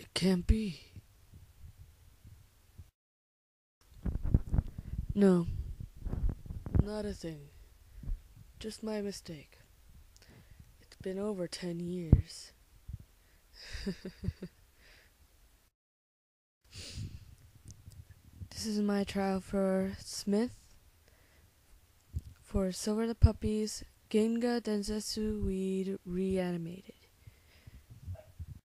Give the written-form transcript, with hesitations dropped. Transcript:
Can't be. No, not a thing. Just my mistake. It's been over 10 years. This is my trial for Smith, for Silver the Puppies, Genga Densetsu Weed Reanimated.